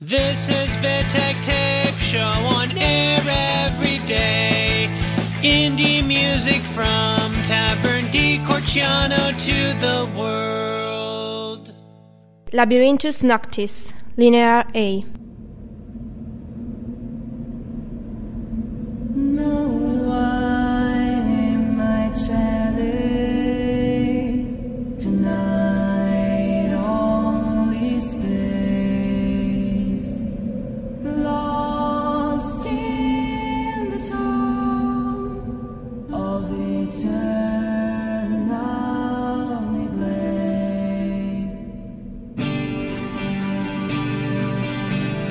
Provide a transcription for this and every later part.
This is Vitek Tape Show on air every day. Indie music from Tavern di Corciano to the world. Labyrinthus Noctis, Linear A. No wine in my chalice tonight, only space, lost in the tone of eternal neglect.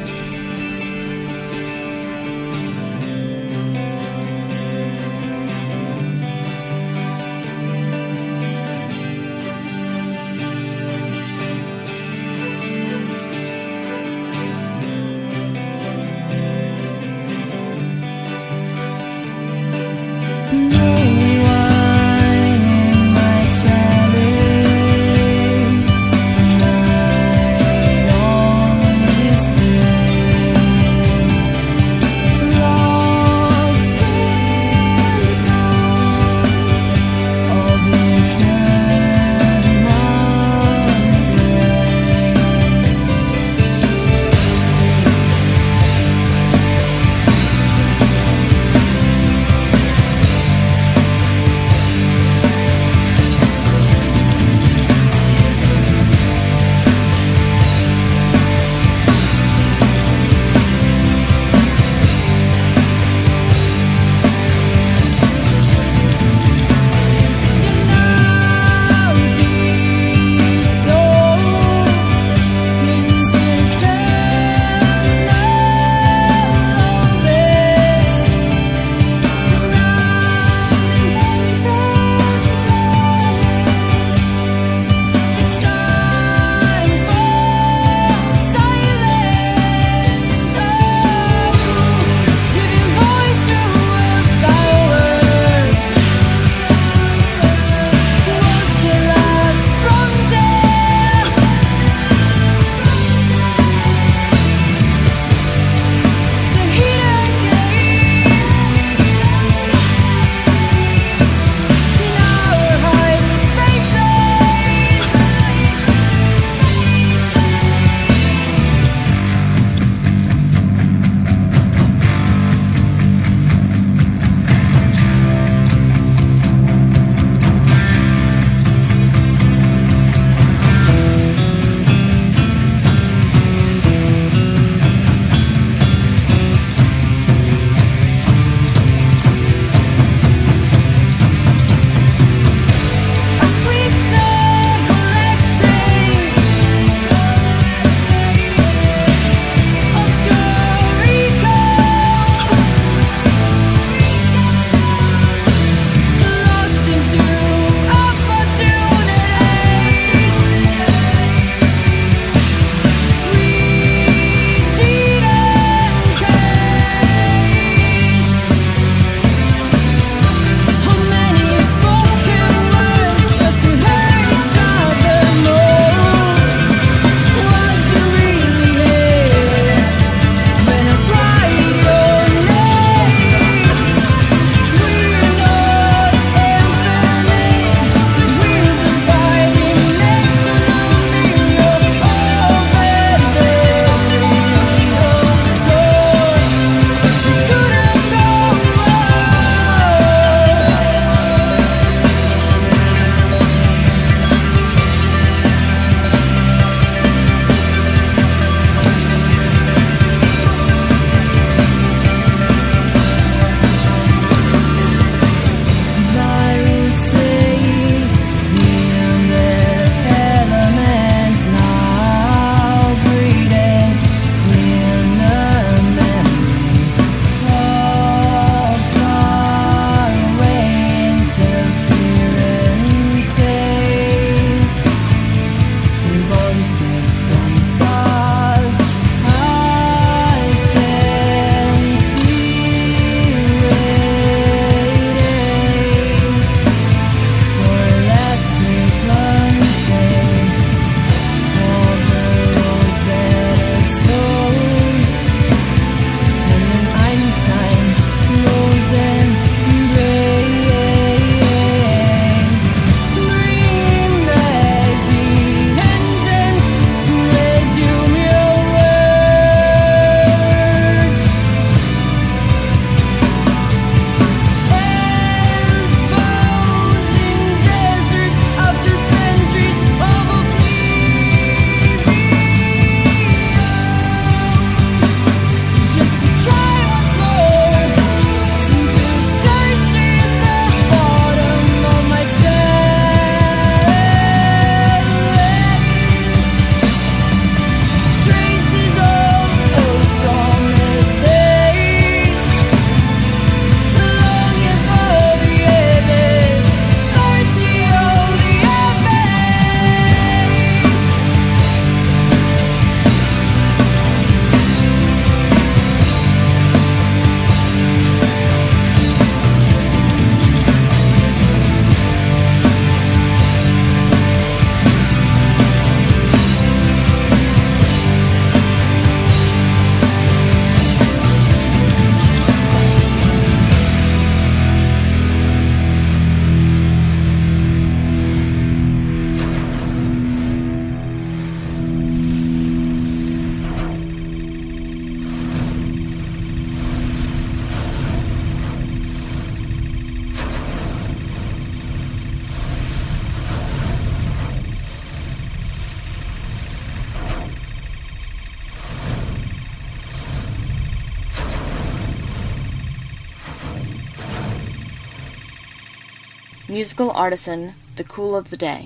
Musical Artisan, The Cool of the Day.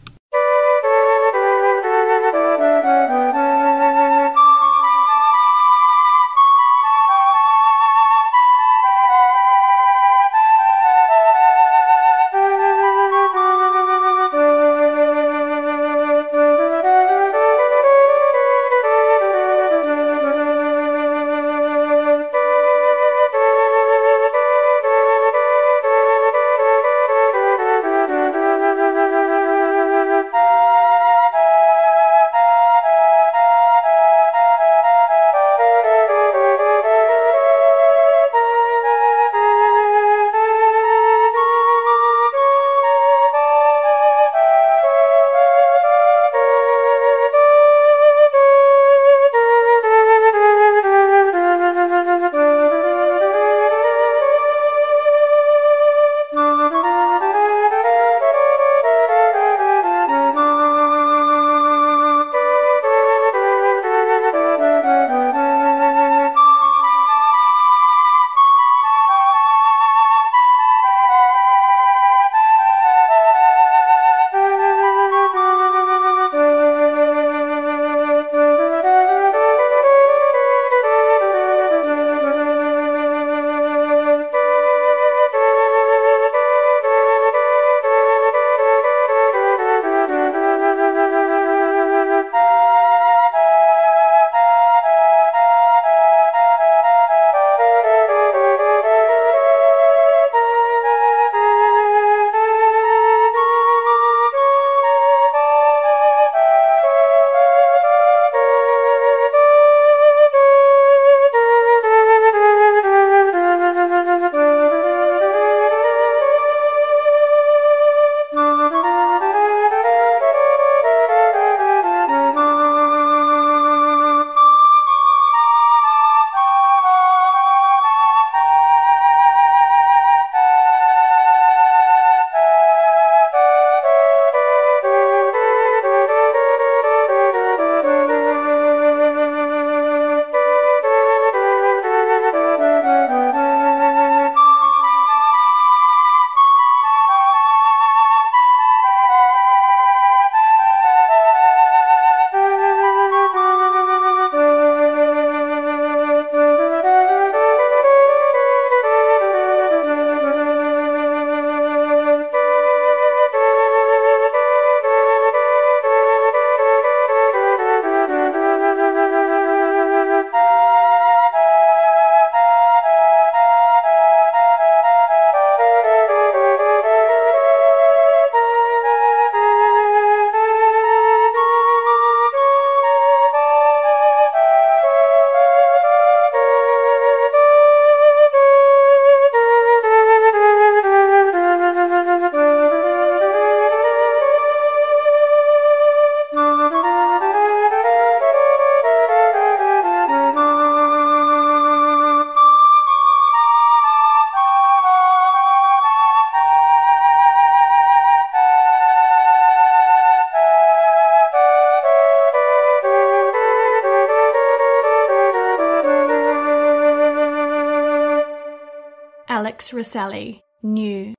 Alex Rosselli, New.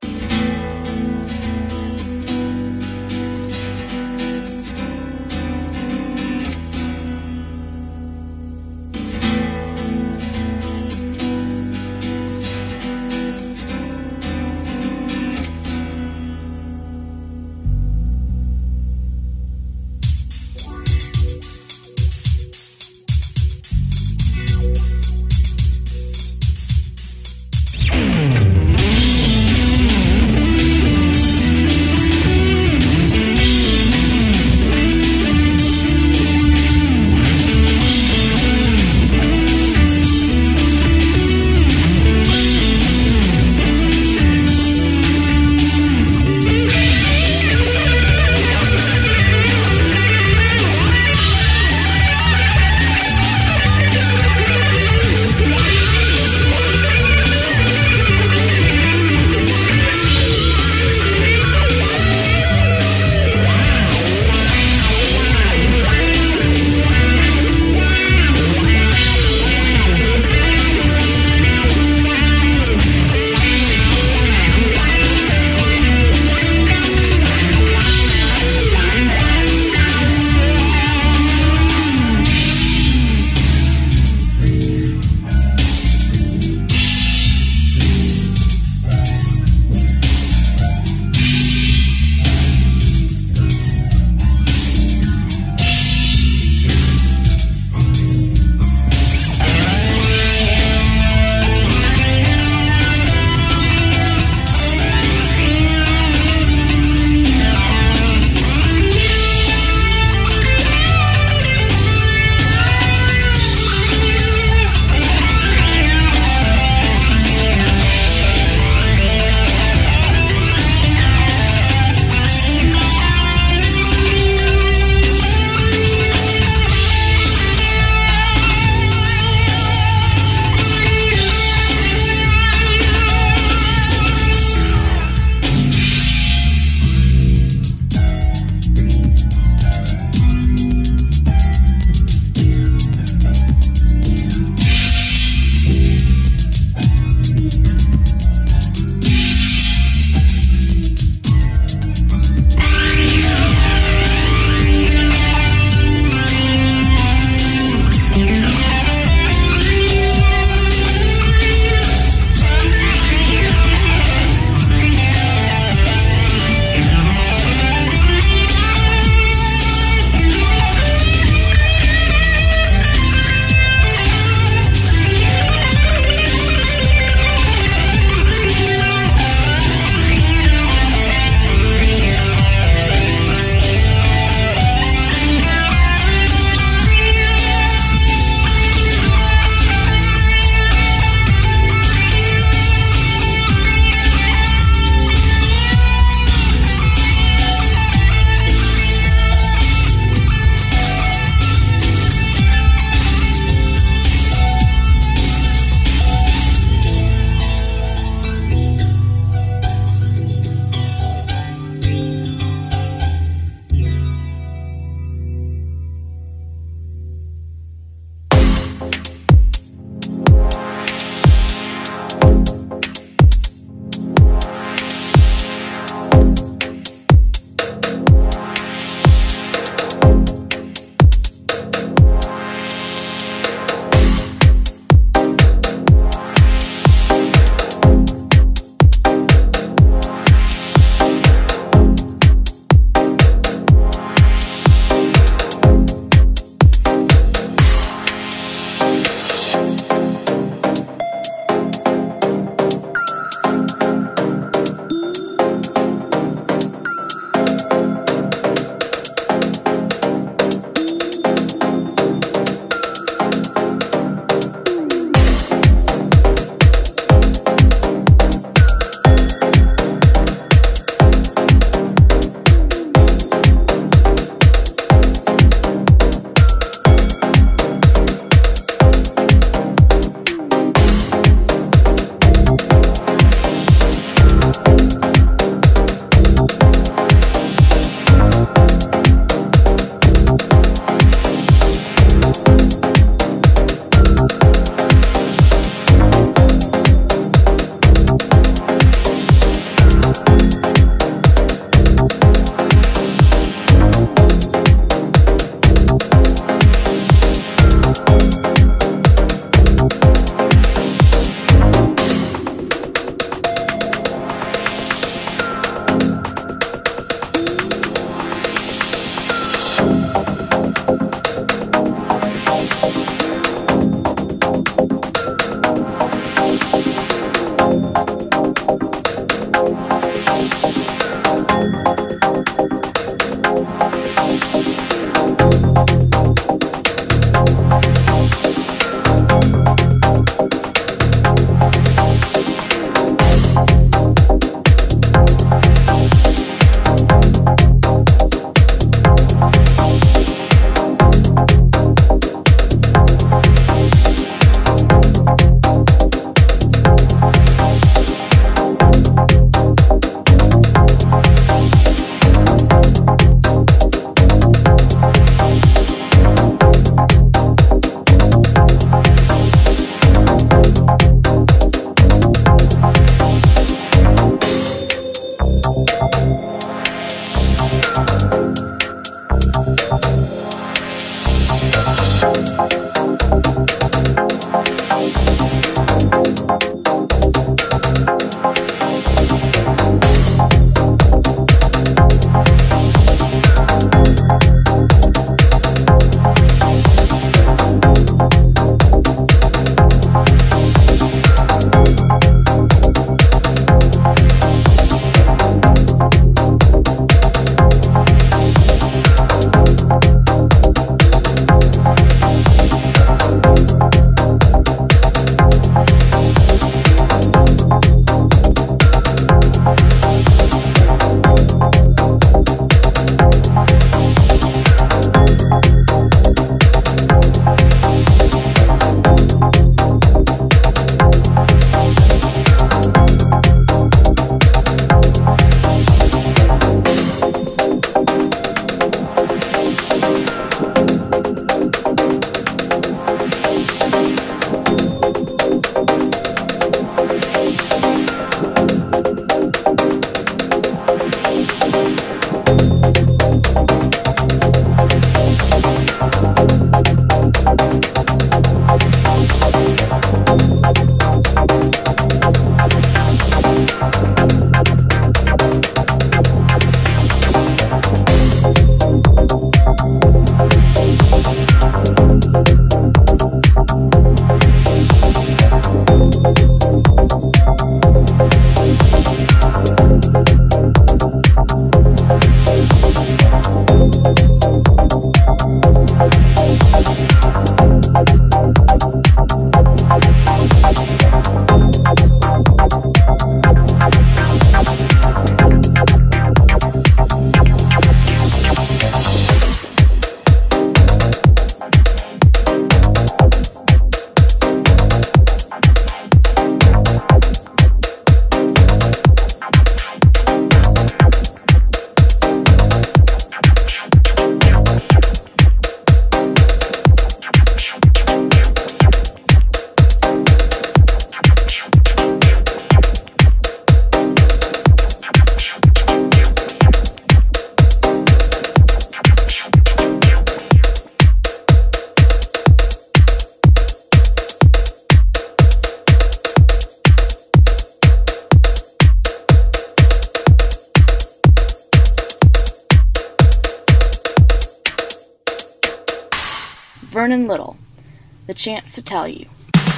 Vernon Little, The Chance to Tell You.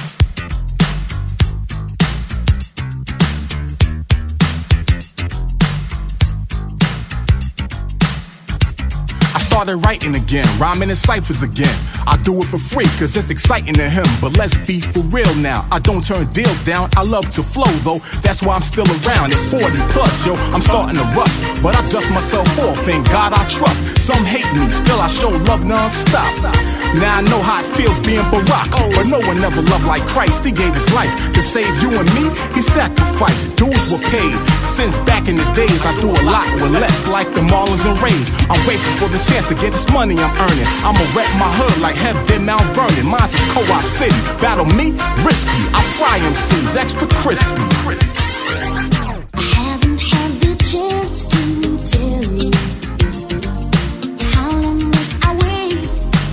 I started writing again, rhyming in ciphers again. I do it for free, cause it's exciting to him. But let's be for real now, I don't turn deals down. I love to flow though, that's why I'm still around. At 40 plus, yo, I'm starting to rust. But I dust myself off, and God I trust. Some hate me, still I show love non-stop. Now I know how it feels being Barack, but no one ever loved like Christ. He gave his life to save you and me, he sacrificed. Dues were paid, since back in the days I do a lot with less, like the Marlins and Rays. I'm grateful for the chance to get this money I'm earning. I'ma rep my hood like Hef did Mount Vernon. Mine's is Co-op City, battle me, risky. I fry MCs, extra crispy. I haven't had the chance to tell you. How long must I wait?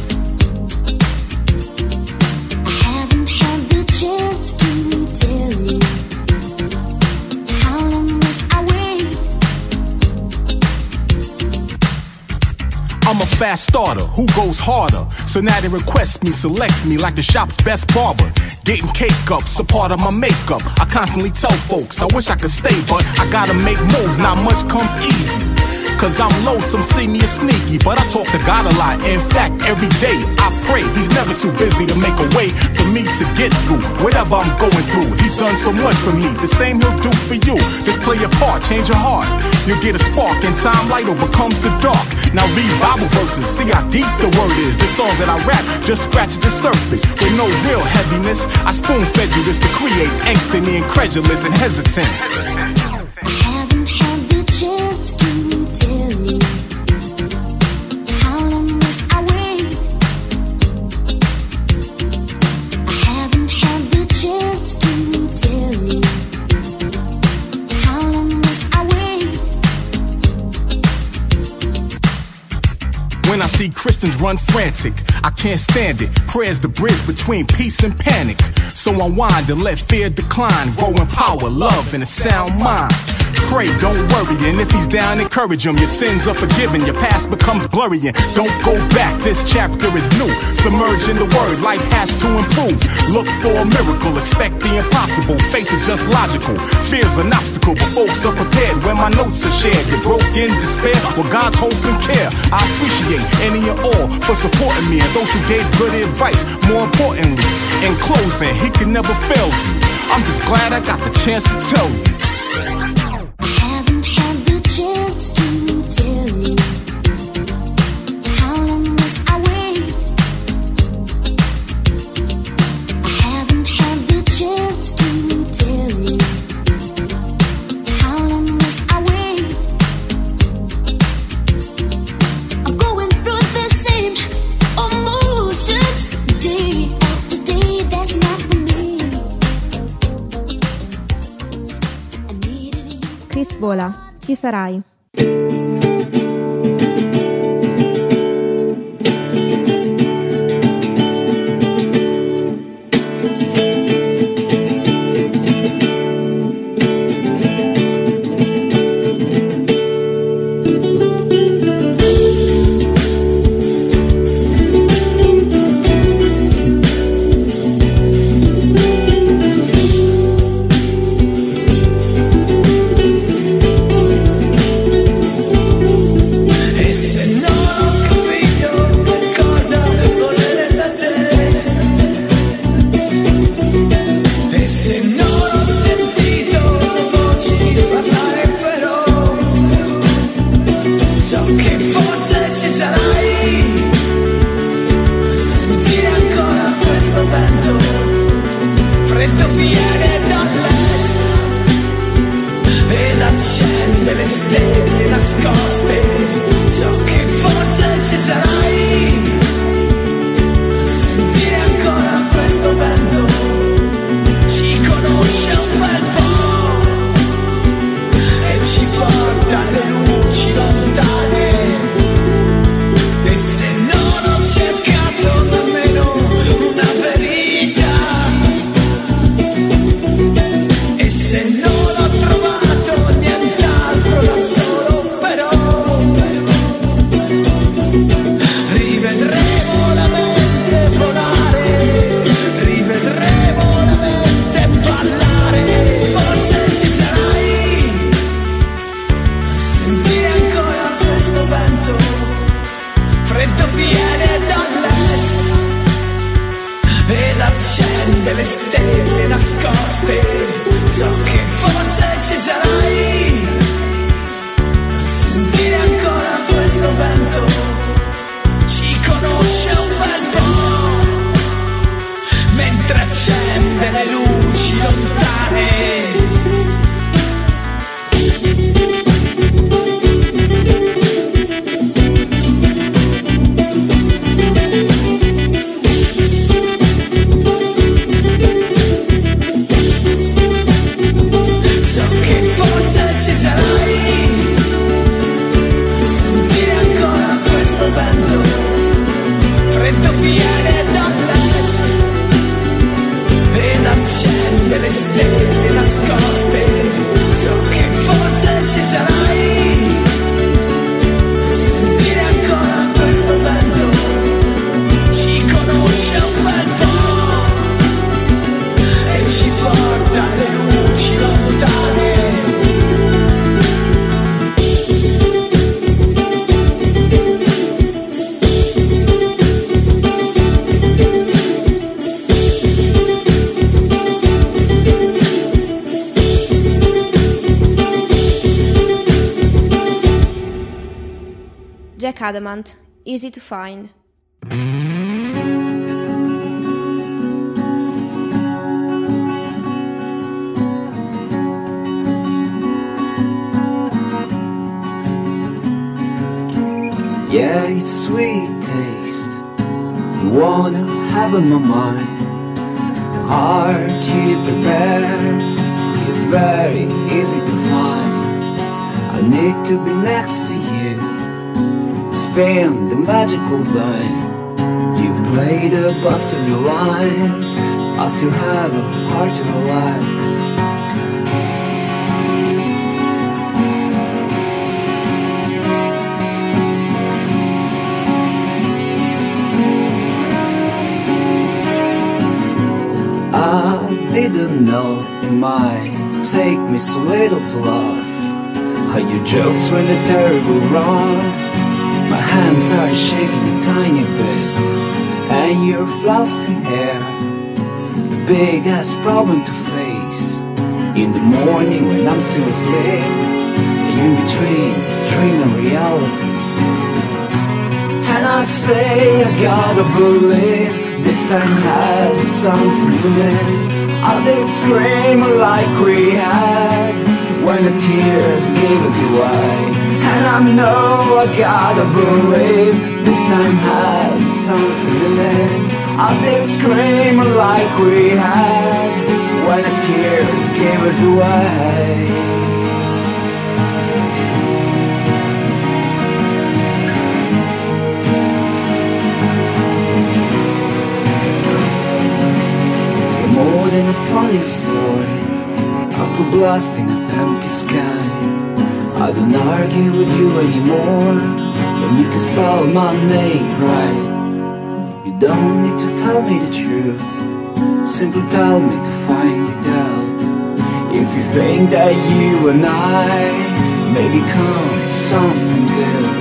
I haven't had the chance to tell you. How long must I wait? I'm a fast starter, who goes harder? So now they request me, select me like the shop's best barber. Getting cake ups, a part of my makeup. I constantly tell folks, I wish I could stay, but I gotta make moves, not much comes easy. Cause I'm low, some see me as sneaky, but I talk to God a lot. In fact, every day I pray, he's never too busy to make a way for me to get through whatever I'm going through. He's done so much for me, the same he'll do for you. Just play your part, change your heart. You'll get a spark, and time light overcomes the dark. Now read Bible verses, see how deep the word is. The song that I rap just scratches the surface with no real heaviness. I spoon-fed you this to create angst in the incredulous and hesitant. I haven't had the chance to tell you. How long must I wait? I haven't had the chance to tell you. How long must I wait? When I see Christians run frantic, I can't stand it. Prayer's the bridge between peace and panic. So unwind and let fear decline. Grow in power, love, and a sound mind. Pray, don't worry, and if he's down, encourage him. Your sins are forgiven, your past becomes blurry, and don't go back, this chapter is new. Submerge in the word, life has to improve. Look for a miracle, expect the impossible. Faith is just logical, fear's an obstacle, but folks are prepared when my notes are shared. You're broke in despair, well God's hope and care. I appreciate any and all for supporting me, and those who gave good advice. More importantly, in closing, he can never fail you. I'm just glad I got the chance to tell you. Chance to tell you. How long must I wait? I haven't had the chance to tell you. How long must I wait? I'm going through the same emotions day after day. That's not for me. I needed you. Chris Vola, Chi sarai? Se non ho trovato nient'altro da solo, però accende le stelle nascoste. So che forse ci sarai, sentire ancora questo vento ci conosce un bel po', mentre accende le luci lontane. Accende le stelle nascoste, so che forse ci sarai, sentire ancora questo vento ci conosce un bel po' e ci porta le luci lontane. Jack Adamant, Easy to Find. Yeah, it's a sweet taste you wanna have in my mind. Hard to prepare, it's very easy to find. I need to be next to you, spin the magical line. You've played a bust of your lines, I still have a heart to relax. I didn't know it might take me so little to laugh. How your jokes went a terrible wrong. My hands are shaking a tiny bit, and your fluffy hair, the big ass problem to face. In the morning when I'm still asleep, in between dream and reality. And I say I gotta believe this time has something in it. I did scream like we had when the tears gave us away. And I know I gotta believe this time has something in it. I did scream like we had when the tears gave us away. More than a funny story, after blasting an empty sky. I don't argue with you anymore when you can spell my name right. You don't need to tell me the truth, simply tell me to find it out. If you think that you and I may become something good,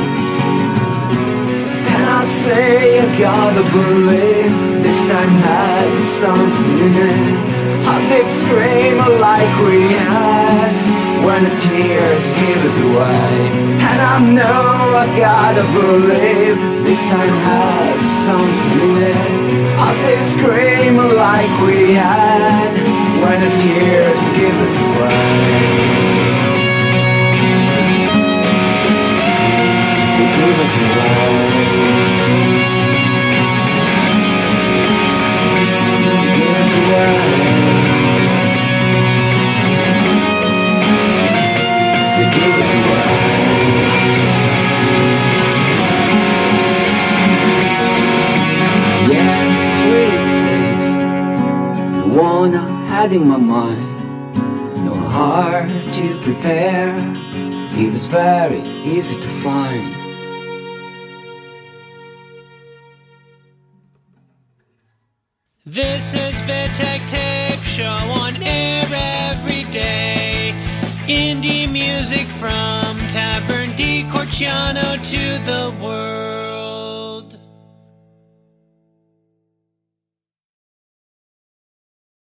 and I say I gotta believe this time has something in it. I did scream like we had when the tears gave us away. And I know I gotta believe this time has something in it. I did scream like we had when the tears gave us away. They gave us away. One I had in my mind, no hard to prepare, it was very easy to find. This is Vitek Tape Show on air every day. Indie music from Tavern di Corciano to the world.